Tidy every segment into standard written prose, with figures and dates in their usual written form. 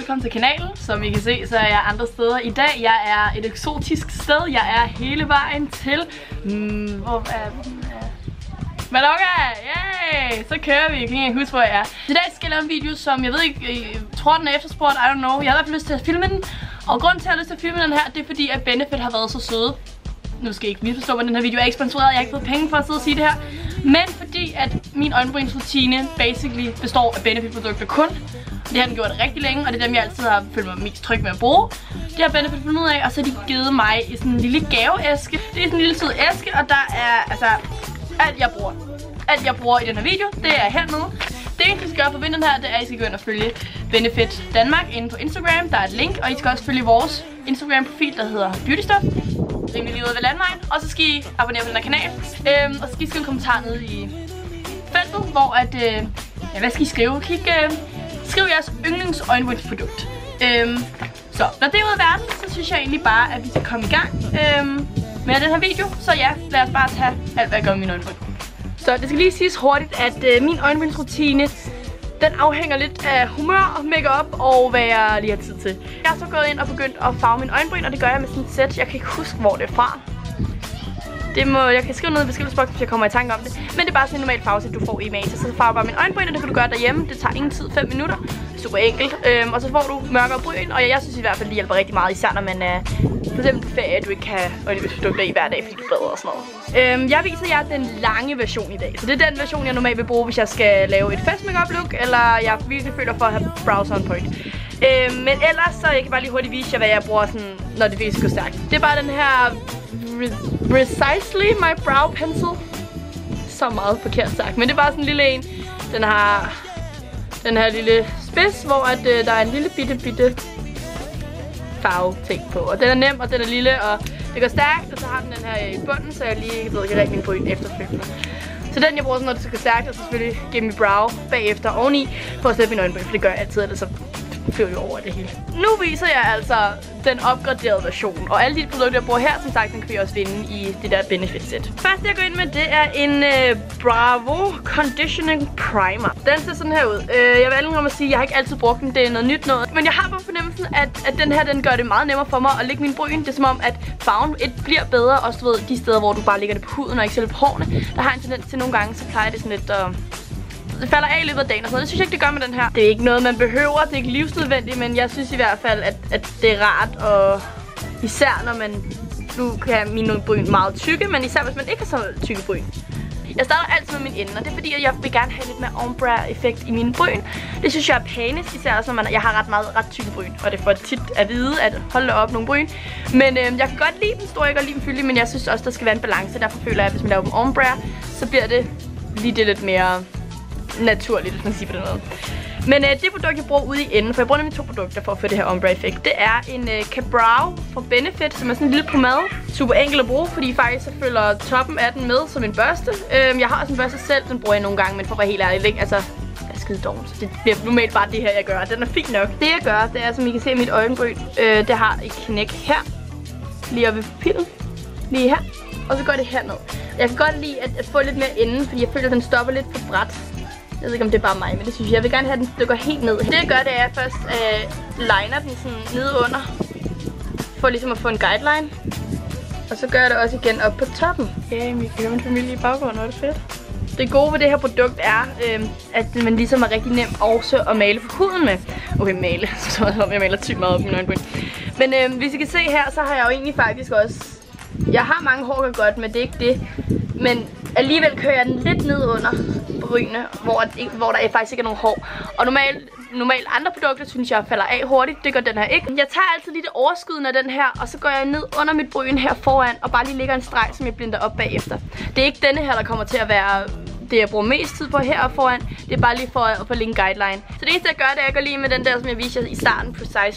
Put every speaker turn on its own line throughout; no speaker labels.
velkommen til kanalen. Som I kan se, så er jeg andre steder i dag. Jeg er et eksotisk sted. Jeg er hele vejen til... hvor er Mallorca! Yay! Så kører vi. Jeg kan ikke huske, hvor jeg er. I dag skal jeg lave en video, som jeg ved ikke... Jeg tror, den er efterspurgt. I don't know. Jeg har i hvert fald lyst til at filme den. Og grunden til, at jeg har lyst til at filme den her, det er fordi, at Benefit har været så søde. Nu skal I ikke misforstå mig, den her video er ikke sponsoreret. Jeg har ikke fået penge for at sidde og sige det her. Men fordi, at min øjenbrynsrutine basically består af Benefit-produkter kun. Det har den gjort rigtig længe, og det er dem, jeg altid har følt mig mest tryg med at bruge. Det har Benefit fundet ud af, og så har de givet mig i sådan en lille gaveæske. Det er sådan en lille sød æske, og der er altså alt jeg bruger. Alt jeg bruger i den her video, det er hernede. Det eneste, I skal gøre for at vinde den her, det er, at I skal gå ind og følge Benefit Danmark inde på Instagram. Der er et link, og I skal også følge vores Instagram-profil, der hedder Beautystuff. Rimelig lige ude ved landvejen. Og så skal I abonnere på den her kanal. Og så skal I skrive en kommentar nede i feltet, hvor at... ja, hvad skal I skrive? Skriv jeres yndlingsøjenbrynsprodukt. Så når det er ude af verden, så synes jeg egentlig bare, at vi skal komme i gang med den her video. Så ja, lad os bare tage alt, hvad jeg gør med mine øjenbryn. Så det skal lige siges hurtigt, at min øjenbrynsrutine, den afhænger lidt af humør, makeup og hvad jeg lige har tid til. Jeg har så gået ind og begyndt at farve mine øjenbryn, og det gør jeg med sådan et sæt. Jeg kan ikke huske, hvor det er fra. Jeg kan skrive noget i beskrivelsesboksen, hvis jeg kommer i tanke om det. Men det er bare sådan en normal farvesæt, du får i Matas. Så farver bare mine øjenbryn, og det kan du gøre derhjemme. Det tager ingen tid, 5 minutter. Super enkelt. Og så får du mørkere bryn, og jeg synes i hvert fald, det hjælper rigtig meget, især når man er for eksempel på ferie, at du ikke kan øjenbrynsprodukter i hver dag, fordi du bader og sådan noget. Jeg viser jer den lange version i dag. Så det er den version, jeg normalt vil bruge, hvis jeg skal lave et fast makeup look, eller jeg virkelig føler for at have brows on point. Men ellers, så jeg kan bare lige hurtigt vise jer, hvad jeg bruger, sådan, når det virkelig går stærkt. Det er bare den her Precisely My Brow Pencil. Så meget forkert sagt, men det er bare sådan en lille en. Den har den her lille spids, hvor at, der er en lille bitte farve ting på. Og den er nem, og den er lille, og det går stærkt. Og så har den her i bunden, så jeg lige ved, kan række min bryn efterfølgende. Så den jeg bruger, når det skal gå stærkt, og så selvfølgelig give min brow bagefter oveni, for at sætte min øjenbryn, for det gør jeg altid, ellers så flyver jo over det hele. Nu viser jeg altså den opgraderede version, og alle de produkter, jeg bruger her, som sagt, den kan vi også finde i det der Benefit-sæt. Først jeg går ind med, det er en Bravo Conditioning Primer. Den ser sådan her ud. Jeg vil aldrig om at sige, at jeg har ikke altid brugt den, det er noget nyt noget. Men jeg har på fornemmelsen, at den her, den gør det meget nemmere for mig at lægge min bryn. Det er som om, at farven bliver bedre, også du ved, de steder, hvor du bare lægger det på huden og ikke selv på hårene. Der har en tendens til nogle gange, så plejer det sådan lidt det falder af i løbet af dagen og sådan noget. Det synes jeg ikke, det gør med den her. Det er ikke noget, man behøver. Det er ikke livsnødvendigt, men jeg synes i hvert fald, at det er rart. Og især når man... Nu kan mine bryn meget tykke, men især hvis man ikke har så tykke bryn. Jeg starter altid med min ende, og det er fordi, at jeg vil gerne have lidt mere ombre-effekt i mine bryn. Det synes jeg er pænest, især også når jeg har ret tykke bryn. Og det får tit at vide, at holde op nogle bryn. Men jeg kan godt lide den store, jeg kan godt lide den fyldige, men jeg synes også, der skal være en balance. Derfor føler jeg, at hvis man laver dem ombre, så bliver det lige det lidt mere naturligt, hvis man siger på den måde. Men det produkt, jeg bruger ude i enden, for jeg bruger nemlig 2 produkter for at få det her ombre-effekt, det er en Ka-Brow fra Benefit, som er sådan en lille pomade. Super enkel at bruge, fordi faktisk så følger toppen af den med som en børste. Jeg har også en børste selv, den bruger jeg nogle gange, men for at være helt ærlig, ikke? Altså, jeg er skide dårlig, så det bliver normalt bare det her, jeg gør. Den er fint nok. Det jeg gør, det er, som I kan se, mit øjenbryn, det har et knæk her, lige oppe ved pupillen, lige her, og så går det herned. Jeg kan godt lide at få lidt mere enden, fordi jeg føler, at den stopper lidt for bræt. Jeg ved ikke, om det er bare mig, men det synes jeg. Jeg vil gerne have den, det går helt ned. Det jeg gør, det er, at jeg først liner den sådan nede under, for ligesom at få en guideline. Og så gør jeg det også igen op på toppen. Ja, vi kan høre min familie i baggrunden, og det er fedt. Det gode ved det her produkt er, at man ligesom er rigtig nem også at male på huden med. Okay, male. Så jeg maler tyk meget op i min øjenbryn. Men hvis I kan se her, så har jeg jo egentlig faktisk også... Jeg har mange hår, der godt, men det er ikke det. Men alligevel kører jeg den lidt ned under brynene, hvor der faktisk ikke er nogen hår. Og normalt andre produkter, synes jeg, falder af hurtigt. Det gør den her ikke. Jeg tager altid lige det overskydende af den her, og så går jeg ned under mit bryn her foran, og bare lige lægger en streg, som jeg blinder op bagefter. Det er ikke denne her, der kommer til at være det, jeg bruger mest tid på her foran. Det er bare lige for at lægge en guideline. Så det eneste, jeg gør, det er, at jeg går lige med den der, som jeg viser i starten,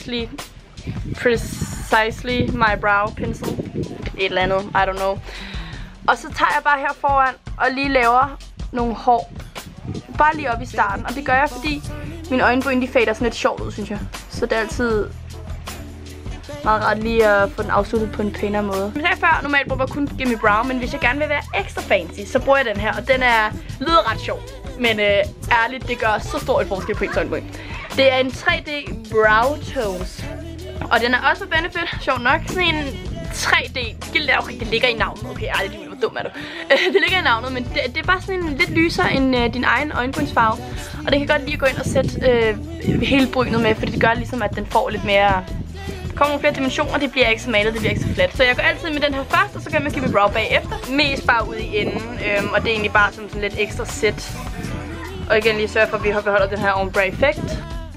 Precisely My Brow Pencil. Et eller andet, I don't know. Og så tager jeg bare her foran og lige laver nogle hår. Bare lige op i starten. Og det gør jeg, fordi mine øjenbryn, de fader sådan lidt sjovt ud, synes jeg. Så det er altid meget rart lige at få den afsluttet på en pænere måde. Som jeg sagde før, normalt bruger jeg kun Gimme Brow, men hvis jeg gerne vil være ekstra fancy, så bruger jeg den her. Og den lyder ret sjov. Men ærligt, det gør så stor et forskel på ens øjenbryn. Det er en 3D brow tones. Og den er også på Benefit, sjovt nok. Sådan en 3D. Det ligger i navnet. Okay, ej, hvor dum er du. Det ligger i navnet, men det er bare sådan en lidt lysere end din egen øjenbrynsfarve. Og det kan godt lige gå ind og sætte hele brynet med, fordi det gør ligesom, at den får lidt mere... Der kommer nogle flere dimensioner, det bliver ikke så malet, det bliver ikke så fladt. Så jeg går altid med den her først, og så kan man give mit brow bagefter. Mest bare ude i enden, og det er egentlig bare sådan lidt ekstra sæt. Og igen lige sørge for, at vi beholder den her ombre effekt.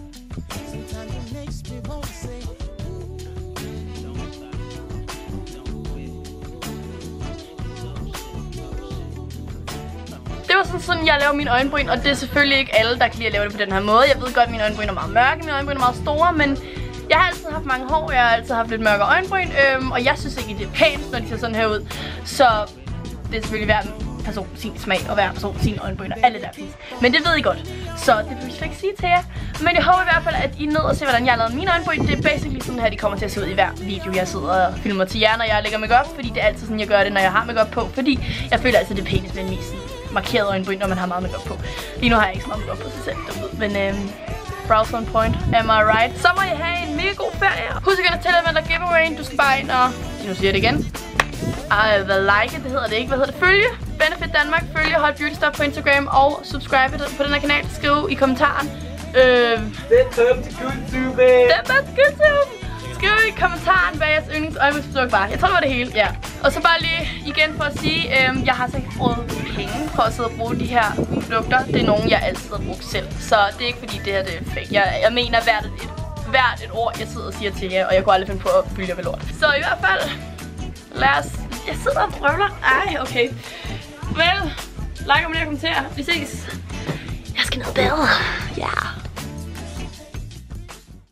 Det var sådan, jeg laver mine øjenbryn, og det er selvfølgelig ikke alle, der kan lide at lave det på den her måde. Jeg ved godt, at mine øjenbryn er meget mørke, mine øjenbryn er meget store, men jeg har altid haft mange hår, jeg har altid haft lidt mørke øjenbryn, og jeg synes ikke, det er pænt, når de ser sådan her ud. Så det er selvfølgelig hver person sin smag, og hver person sin øjenbryn, og alle der fisk. Men det ved I godt, så det vil jeg ikke sige til jer. Men jeg håber i hvert fald, at I er ned og se, hvordan jeg har lavet mine øjenbryn. Det er basically sådan her, de kommer til at se ud i hver video, jeg sidder og filmer til jer, når jeg lægger makeup, fordi det er altid sådan, jeg gør det, når jeg har makeup på, fordi jeg føler altid, det er pænest med en mest markeret øjenbryn, når man har meget makeup på. Lige nu har jeg ikke så meget makeup på sig selv, men brows on point, am I right? Så må I have en mega god ferie. Husk igen at tælle med der giveawayen. Du skal bare ind og, nu siger jeg det igen, like it, det hedder det ikke, hvad hedder det? Følge Benefit Danmark, følge Hot Beauty Stuff på Instagram og subscribe på den her kanal. Skriv i kommentaren.
Velkommen til YouTube.
Skriv i kommentaren, hvad jeres yndlingsøjenbrynsprodukt var. Jeg tror, det var det hele, ja. Og så bare lige igen for at sige, jeg har altså ikke brugt penge for at sidde og bruge de her produkter. Det er nogen, jeg altid har brugt selv. Så det er ikke fordi, det her det er fake. Jeg mener hvert et ord, jeg sidder og siger til jer, og jeg kunne aldrig finde på at fylde jer ved lort. Så i hvert fald, lad os... Jeg sidder og prøver. Ej, okay. Vel, like og kommentere. Vi ses. Jeg skal ned og bade. Ja.